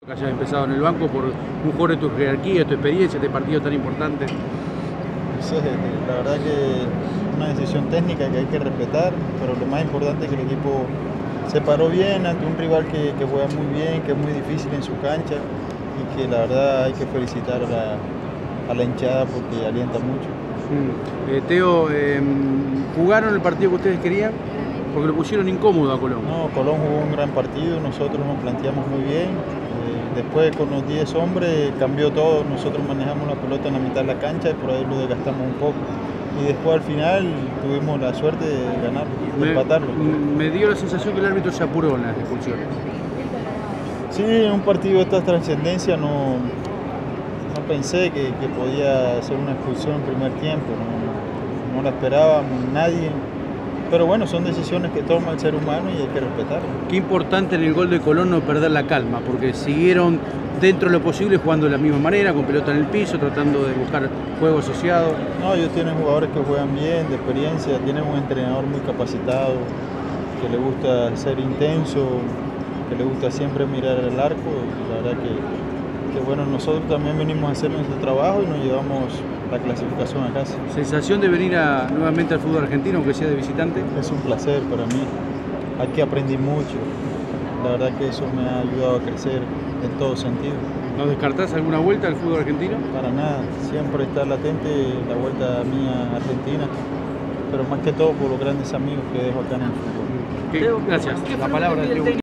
Que hayas empezado en el banco por un jugador de tu jerarquía, de tu experiencia, de partido tan importante. Sí, la verdad que es una decisión técnica que hay que respetar, pero lo más importante es que el equipo se paró bien ante un rival que juega muy bien, que es muy difícil en su cancha y que la verdad hay que felicitar a la hinchada porque alienta mucho. Teo, ¿jugaron el partido que ustedes querían? Porque lo pusieron incómodo a Colón. No, Colón jugó un gran partido, nosotros nos planteamos muy bien. Después con los 10 hombres cambió todo, nosotros manejamos la pelota en la mitad de la cancha y por ahí lo desgastamos un poco. Y después al final tuvimos la suerte de ganarlo, de empatarlo. Me dio la sensación que el árbitro se apuró en las expulsiones. Sí, en un partido de esta trascendencia no pensé que podía ser una expulsión en primer tiempo, no la esperaba nadie. Pero bueno, son decisiones que toma el ser humano y hay que respetarlo. Qué importante en el gol de Colón no perder la calma, porque siguieron dentro de lo posible jugando de la misma manera, con pelota en el piso, tratando de buscar juego asociado. No, ellos tienen jugadores que juegan bien, de experiencia, tienen un entrenador muy capacitado, que le gusta ser intenso, que le gusta siempre mirar al arco. Y la verdad que bueno, nosotros también venimos a hacer nuestro trabajo y nos llevamos la clasificación a casa. ¿Sensación de venir nuevamente al fútbol argentino, aunque sea de visitante? Es un placer para mí. Aquí aprendí mucho. La verdad que eso me ha ayudado a crecer en todo sentido. ¿No descartás alguna vuelta al fútbol argentino? Para nada. Siempre está latente la vuelta mía a Argentina, pero más que todo por los grandes amigos que dejo acá en el fútbol. Gracias. La palabra de Teo.